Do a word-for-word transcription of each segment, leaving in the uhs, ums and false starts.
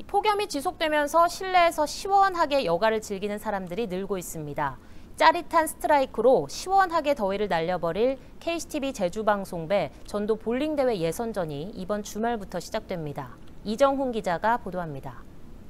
폭염이 지속되면서 실내에서 시원하게 여가를 즐기는 사람들이 늘고 있습니다. 짜릿한 스트라이크로 시원하게 더위를 날려버릴 케이씨티비 제주방송배 전도 볼링대회 예선전이 이번 주말부터 시작됩니다. 이정훈 기자가 보도합니다.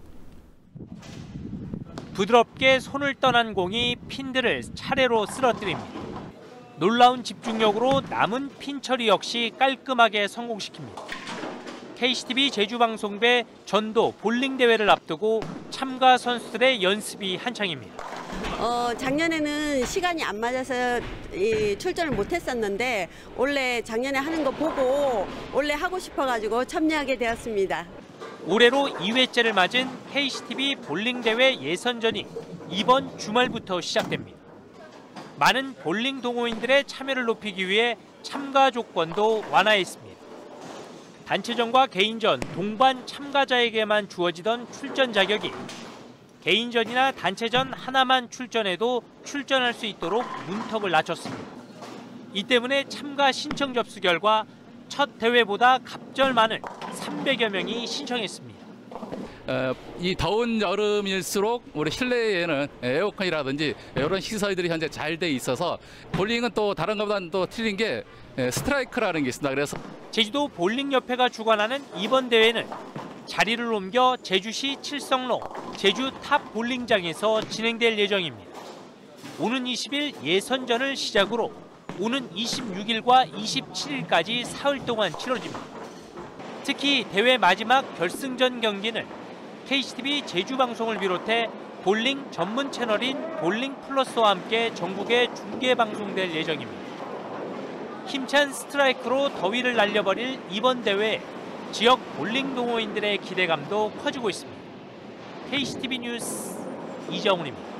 부드럽게 손을 떠난 공이 핀들을 차례로 쓰러뜨립니다. 놀라운 집중력으로 남은 핀 처리 역시 깔끔하게 성공시킵니다. 케이씨티비 제주방송배 전도 볼링대회를 앞두고 참가 선수들의 연습이 한창입니다. 어, 작년에는 시간이 안 맞아서 이, 출전을 못했었는데 원래 작년에 하는 거 보고 원래 하고 싶어가지고 참여하게 되었습니다. 올해로 이 회째를 맞은 케이씨티비 볼링대회 예선전이 이번 주말부터 시작됩니다. 많은 볼링 동호인들의 참여를 높이기 위해 참가 조건도 완화했습니다. 단체전과 개인전, 동반 참가자에게만 주어지던 출전 자격이 개인전이나 단체전 하나만 출전해도 출전할 수 있도록 문턱을 낮췄습니다. 이 때문에 참가 신청 접수 결과 첫 대회보다 갑절 많은 삼백여 명이 신청했습니다. 어, 이 더운 여름일수록 우리 실내에는 에어컨이라든지 이런 시설들이 현재 잘 돼 있어서 볼링은 또 다른 것보다는 또 틀린 게 스트라이크라는 게 있습니다. 그래서 제주도 볼링협회가 주관하는 이번 대회는 자리를 옮겨 제주시 칠성로 제주 탑 볼링장에서 진행될 예정입니다. 오는 이십 일 예선전을 시작으로 오는 이십육 일과 이십칠 일까지 사흘 동안 치러집니다. 특히 대회 마지막 결승전 경기는 케이씨티비 제주방송을 비롯해 볼링 전문 채널인 볼링플러스와 함께 전국에 중계방송될 예정입니다. 힘찬 스트라이크로 더위를 날려버릴 이번 대회에 지역 볼링 동호인들의 기대감도 커지고 있습니다. 케이씨티비 뉴스 이정훈입니다.